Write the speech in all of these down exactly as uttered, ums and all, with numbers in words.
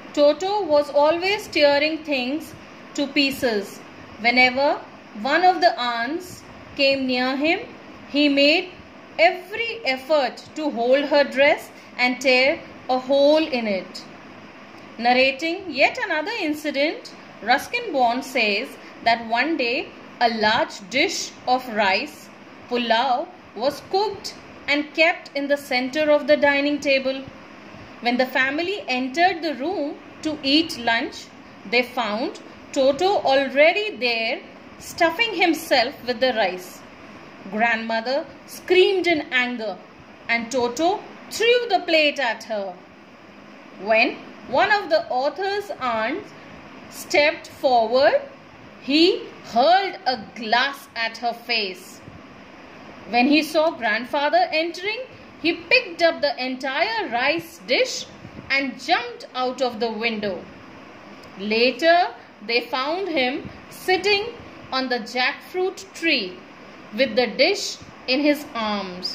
Toto was always tearing things to pieces. Whenever one of the aunts came near him, he made every effort to hold her dress and tear a hole in it. Narrating yet another incident, Ruskin Bond says that one day a large dish of rice, pulao, was cooked and kept in the center of the dining table. When the family entered the room to eat lunch, they found Toto already there, stuffing himself with the rice. Grandmother screamed in anger, and Toto threw the plate at her. When one of the author's aunts stepped forward, he hurled a glass at her face. When he saw grandfather entering, he picked up the entire rice dish and jumped out of the window. Later, they found him sitting on the jackfruit tree with the dish in his arms.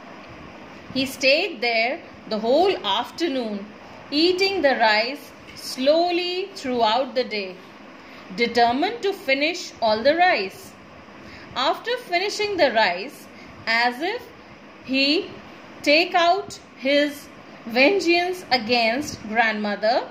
He stayed there the whole afternoon, eating the rice slowly throughout the day, determined to finish all the rice. After finishing the rice, as if he take out his vengeance against grandmother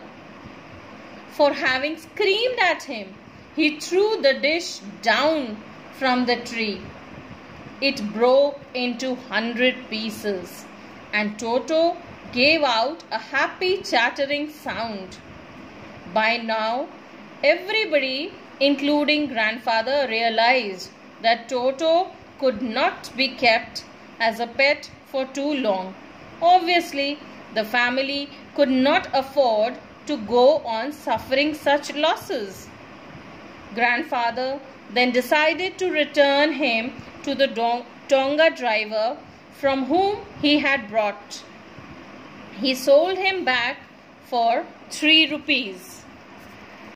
for having screamed at him, he threw the dish down from the tree. It broke into hundred pieces, and Toto gave out a happy chattering sound. By now, everybody, including grandfather, realized that Toto could not be kept as a pet for too long. Obviously, the family could not afford to go on suffering such losses. Grandfather then decided to return him to the Tonga driver from whom he had brought. He sold him back for three rupees.